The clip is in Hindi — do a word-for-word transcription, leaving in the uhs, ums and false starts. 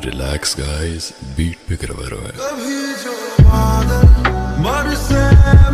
रिलैक्स गाइस, बीट पे करवा रहा है। कभी जो बादल बरसे